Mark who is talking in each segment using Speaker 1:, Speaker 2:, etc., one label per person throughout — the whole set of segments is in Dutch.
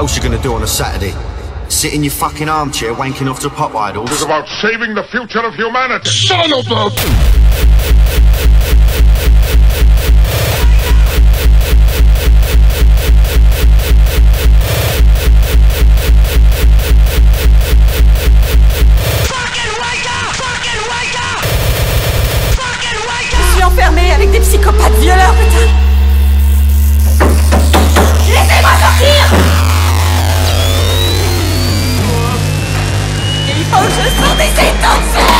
Speaker 1: else you gonna do on a Saturday? Sit in your fucking armchair wanking off to pop idols?
Speaker 2: It's about saving the future of humanity.
Speaker 3: Son of a...
Speaker 4: Enfermé avec des psychopathes violeurs, putain! Laissez-moi sortir! Il faut que je sorte des étances!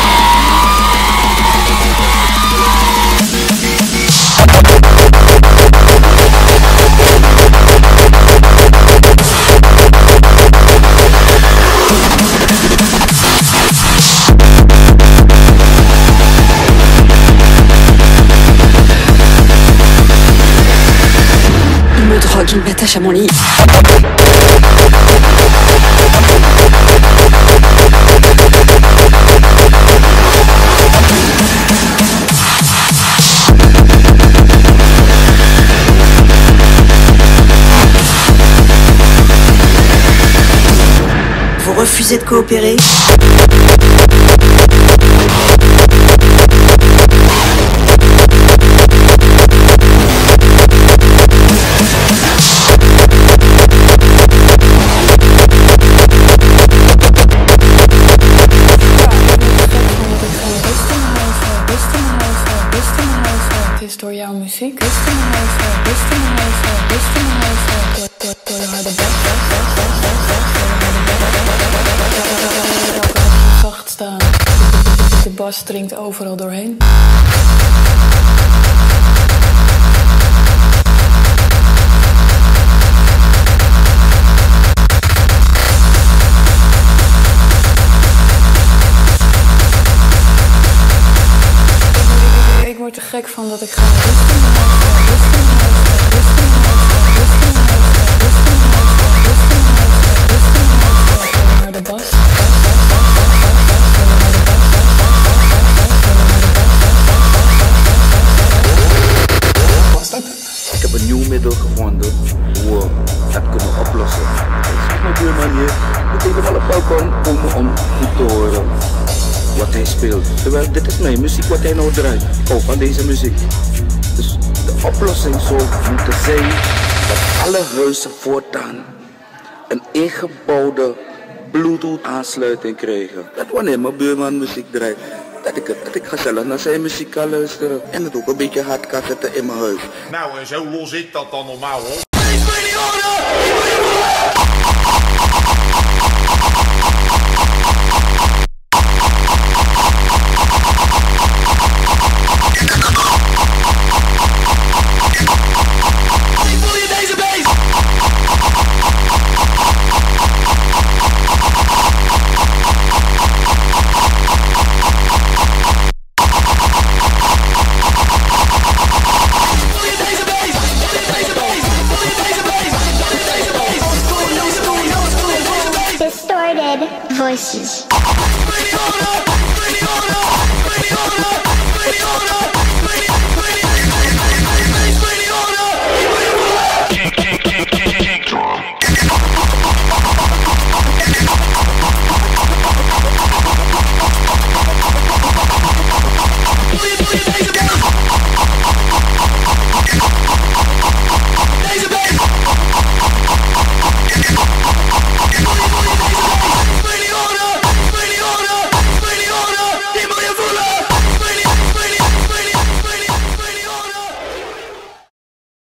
Speaker 5: Il m'attache à mon lit.
Speaker 4: Vous refusez de coopérer?
Speaker 6: Door jouw muziek. Rust in mijn huis, rust in mijn huis, rust in mijn huis. Door de harde bas. Zacht staan. De bas dringt overal doorheen. Ik word er gek van dat ik ga rusten. Naar de bas.
Speaker 7: Ik heb een nieuw middel gevonden hoe we dat kunnen oplossen. Zeg maar op die manier moet helemaal op balkon komen om goed te horen wat hij speelt. Terwijl dit is mijn muziek wat hij nou draait. Oh, van deze muziek. Dus de oplossing zou moeten zijn dat alle huizen voortaan een ingebouwde Bluetooth aansluiting krijgen. Dat wanneer mijn buurman muziek draait, dat ik gezellig naar zijn muziek kan luisteren. En het ook een beetje hard kan zetten in mijn huis.
Speaker 2: Nou, en zo los ik dat dan normaal hoor.
Speaker 8: Voices.
Speaker 3: Please,